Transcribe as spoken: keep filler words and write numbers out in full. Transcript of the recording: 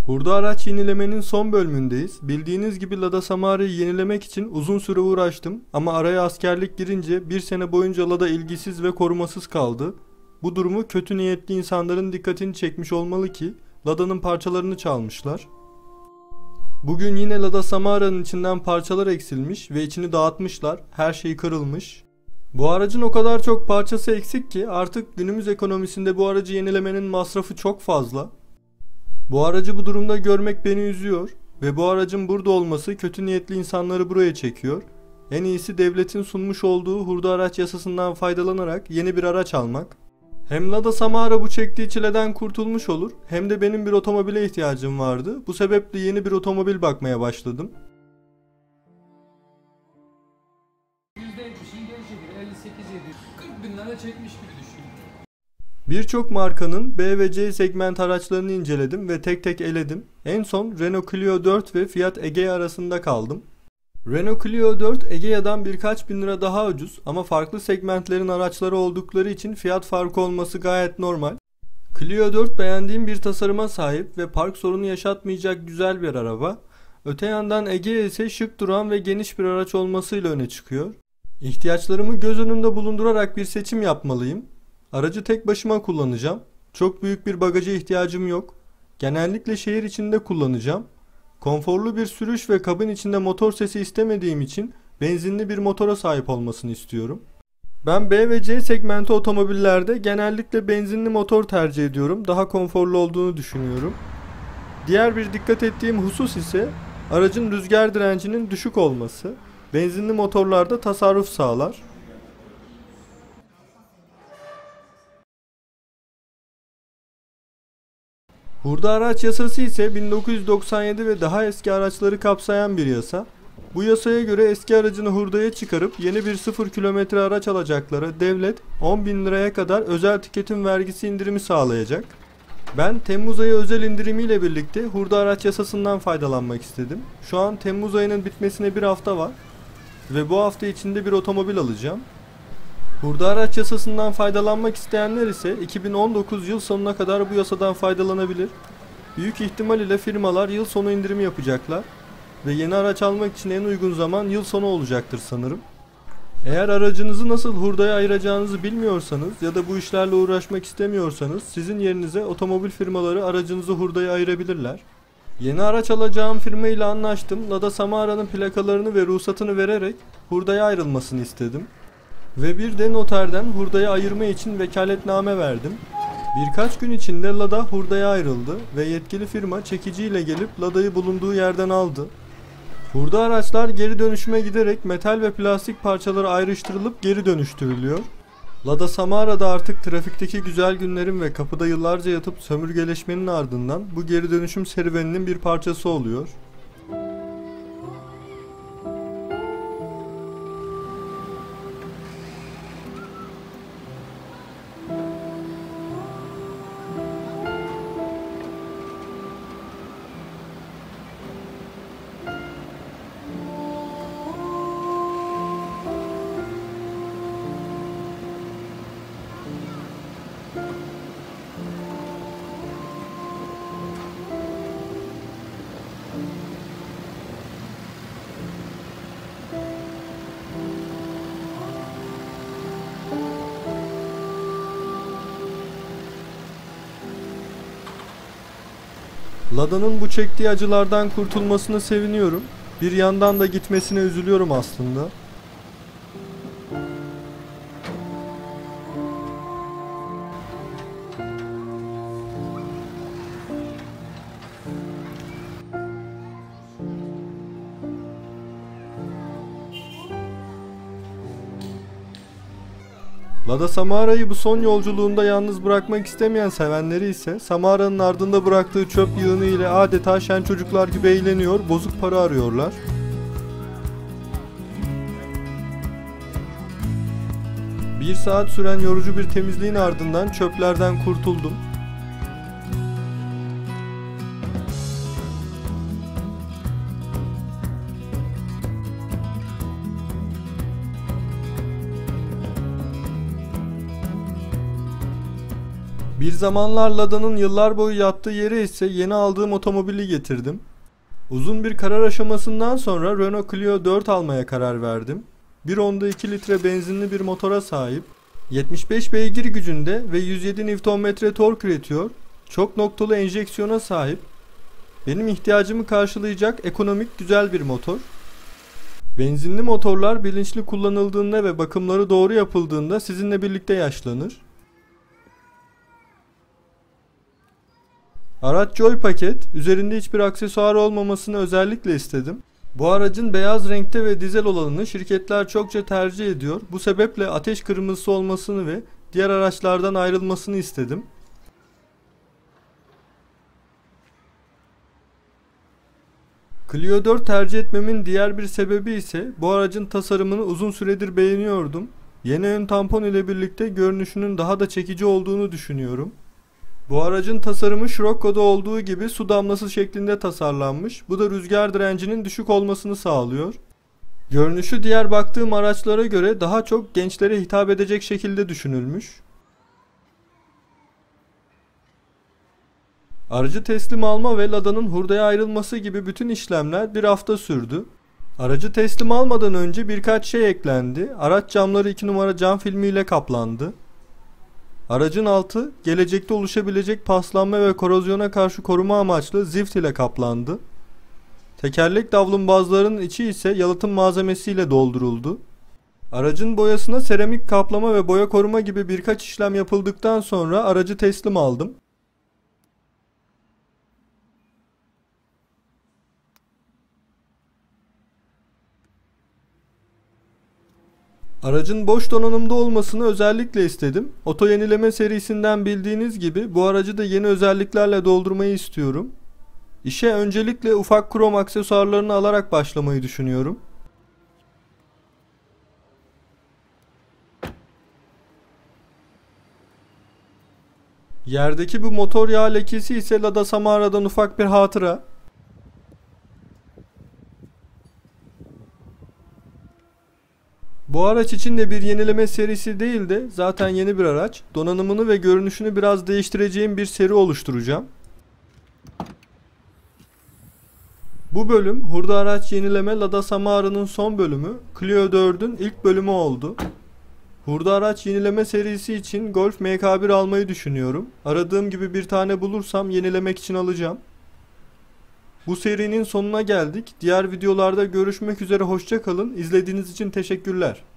Hurda araç yenilemenin son bölümündeyiz. Bildiğiniz gibi Lada Samara'yı yenilemek için uzun süre uğraştım ama araya askerlik girince bir sene boyunca Lada ilgisiz ve korumasız kaldı. Bu durumu kötü niyetli insanların dikkatini çekmiş olmalı ki Lada'nın parçalarını çalmışlar. Bugün yine Lada Samara'nın içinden parçalar eksilmiş ve içini dağıtmışlar. Her şey kırılmış. Bu aracın o kadar çok parçası eksik ki artık günümüz ekonomisinde bu aracı yenilemenin masrafı çok fazla. Bu aracı bu durumda görmek beni üzüyor ve bu aracın burada olması kötü niyetli insanları buraya çekiyor. En iyisi devletin sunmuş olduğu hurda araç yasasından faydalanarak yeni bir araç almak. Hem Lada Samara bu çektiği çileden kurtulmuş olur, hem de benim bir otomobile ihtiyacım vardı. Bu sebeple yeni bir otomobil bakmaya başladım. yüzde yetmişin geri çekili elli sekiz bin yedi yüz kırk bin lira çekmiş gibi düşünün. Birçok markanın B ve C segment araçlarını inceledim ve tek tek eledim. En son Renault Clio dört ve Fiat Egea arasında kaldım. Renault Clio dört Egea'dan birkaç bin lira daha ucuz ama farklı segmentlerin araçları oldukları için fiyat farkı olması gayet normal. Clio dört beğendiğim bir tasarıma sahip ve park sorunu yaşatmayacak güzel bir araba. Öte yandan Egea ise şık duran ve geniş bir araç olmasıyla öne çıkıyor. İhtiyaçlarımı göz önünde bulundurarak bir seçim yapmalıyım. Aracı tek başıma kullanacağım. Çok büyük bir bagaja ihtiyacım yok. Genellikle şehir içinde kullanacağım. Konforlu bir sürüş ve kabin içinde motor sesi istemediğim için benzinli bir motora sahip olmasını istiyorum. Ben B ve C segmenti otomobillerde genellikle benzinli motor tercih ediyorum. Daha konforlu olduğunu düşünüyorum. Diğer bir dikkat ettiğim husus ise aracın rüzgar direncinin düşük olması. Benzinli motorlarda tasarruf sağlar. Hurda araç yasası ise bin dokuz yüz doksan yedi ve daha eski araçları kapsayan bir yasa. Bu yasaya göre eski aracını hurdaya çıkarıp yeni bir sıfır kilometre araç alacaklara devlet on bin liraya kadar özel tüketim vergisi indirimi sağlayacak. Ben Temmuz ayı özel indirimiyle birlikte hurda araç yasasından faydalanmak istedim. Şu an Temmuz ayının bitmesine bir hafta var ve bu hafta içinde bir otomobil alacağım. Hurda araç yasasından faydalanmak isteyenler ise iki bin on dokuz yıl sonuna kadar bu yasadan faydalanabilir. Büyük ihtimal ile firmalar yıl sonu indirimi yapacaklar ve yeni araç almak için en uygun zaman yıl sonu olacaktır sanırım. Eğer aracınızı nasıl hurdaya ayıracağınızı bilmiyorsanız ya da bu işlerle uğraşmak istemiyorsanız sizin yerinize otomobil firmaları aracınızı hurdaya ayırabilirler. Yeni araç alacağım firma ile anlaştım. Lada Samara'nın plakalarını ve ruhsatını vererek hurdaya ayrılmasını istedim. Ve bir de noterden hurdaya ayırma için vekaletname verdim. Birkaç gün içinde Lada hurdaya ayrıldı ve yetkili firma çekiciyle gelip Lada'yı bulunduğu yerden aldı. Hurda araçlar geri dönüşüme giderek metal ve plastik parçaları ayrıştırılıp geri dönüştürülüyor. Lada Samara'da artık trafikteki güzel günlerin ve kapıda yıllarca yatıp sömürgeleşmenin ardından bu geri dönüşüm serüveninin bir parçası oluyor. Lada'nın bu çektiği acılardan kurtulmasına seviniyorum. Bir yandan da gitmesine üzülüyorum aslında. Lada Samara'yı bu son yolculuğunda yalnız bırakmak istemeyen sevenleri ise Samara'nın ardında bıraktığı çöp yığını ile adeta şen çocuklar gibi eğleniyor, bozuk para arıyorlar. Bir saat süren yorucu bir temizliğin ardından çöplerden kurtuldum. Bir zamanlar Lada'nın yıllar boyu yattığı yere ise yeni aldığım otomobili getirdim. Uzun bir karar aşamasından sonra Renault Clio dört almaya karar verdim. bir Honda iki litre benzinli bir motora sahip, yetmiş beş beygir gücünde ve yüz yedi Nm tork üretiyor, çok noktalı enjeksiyona sahip, benim ihtiyacımı karşılayacak ekonomik güzel bir motor. Benzinli motorlar bilinçli kullanıldığında ve bakımları doğru yapıldığında sizinle birlikte yaşlanır. Araç Joy paket, üzerinde hiçbir aksesuar olmamasını özellikle istedim. Bu aracın beyaz renkte ve dizel olanını şirketler çokça tercih ediyor. Bu sebeple ateş kırmızısı olmasını ve diğer araçlardan ayrılmasını istedim. Clio dört tercih etmemin diğer bir sebebi ise bu aracın tasarımını uzun süredir beğeniyordum. Yeni ön tampon ile birlikte görünüşünün daha da çekici olduğunu düşünüyorum. Bu aracın tasarımı Scirocco'da olduğu gibi su damlası şeklinde tasarlanmış. Bu da rüzgar direncinin düşük olmasını sağlıyor. Görünüşü diğer baktığım araçlara göre daha çok gençlere hitap edecek şekilde düşünülmüş. Aracı teslim alma ve Lada'nın hurdaya ayrılması gibi bütün işlemler bir hafta sürdü. Aracı teslim almadan önce birkaç şey eklendi. Araç camları iki numara cam filmiyle kaplandı. Aracın altı gelecekte oluşabilecek paslanma ve korozyona karşı koruma amaçlı zift ile kaplandı. Tekerlek davlumbazlarının içi ise yalıtım malzemesiyle dolduruldu. Aracın boyasına seramik kaplama ve boya koruma gibi birkaç işlem yapıldıktan sonra aracı teslim aldım. Aracın boş donanımda olmasını özellikle istedim. Oto yenileme serisinden bildiğiniz gibi bu aracı da yeni özelliklerle doldurmayı istiyorum. İşe öncelikle ufak krom aksesuarlarını alarak başlamayı düşünüyorum. Yerdeki bu motor yağı lekesi ise Lada Samara'dan ufak bir hatıra. Bu araç için de bir yenileme serisi değil de zaten yeni bir araç. Donanımını ve görünüşünü biraz değiştireceğim bir seri oluşturacağım. Bu bölüm hurda araç yenileme Lada Samara'nın son bölümü, Clio dördün ilk bölümü oldu. Hurda araç yenileme serisi için Golf M K bir almayı düşünüyorum. Aradığım gibi bir tane bulursam yenilemek için alacağım. Bu serinin sonuna geldik. Diğer videolarda görüşmek üzere, hoşça kalın. İzlediğiniz için teşekkürler.